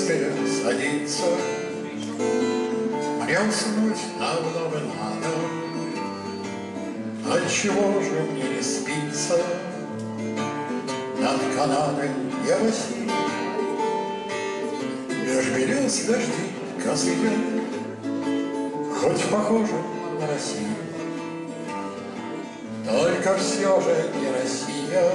Ленинская садится, мне уснуть намного надо. Отчего же мне не спится? Над Канадой небо синее, меж берез дожди косые, хоть похоже на Россию, только все же не Россия.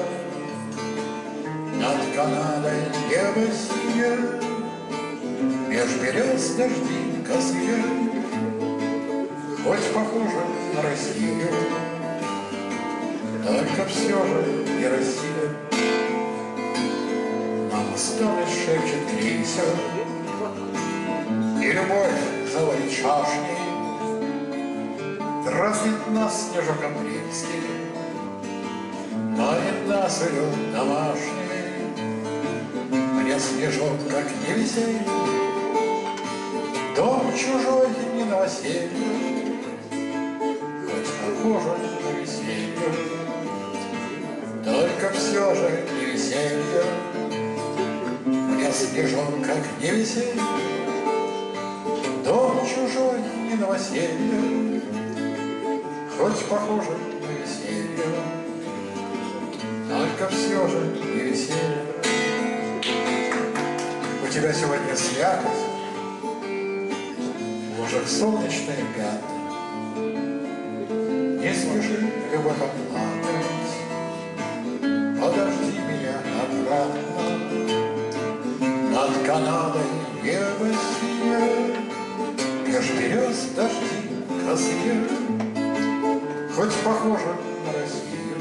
Над Канадой небо синее, меж берез дожди косые, хоть похоже на Россию, только все же не Россия. Нам осталось, шепчет крейсер, и любовь заводит шашни, дразнит нас снежок апрельский, манит нас ее домашний. Мне снежок, как не веселье, дом чужой не новоселье, хоть похоже на веселье, только все же не веселье. Мне снежок, как не веселье, дом чужой не новоселье, хоть похоже на веселье, только все же не веселье. У тебя сегодня слякоть, в лужах солнечные пятна. Не спеши, любовь, оплакать, подожди меня обратно. Над Канадой небо синее, меж берез дожди косые, хоть похоже на Россию,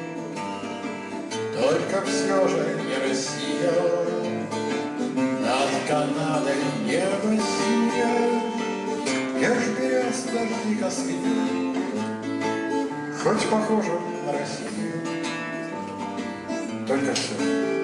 только все же не Россия. Над Канадой небо синее, меж берез дожди косые, хоть похоже на Россию, только все.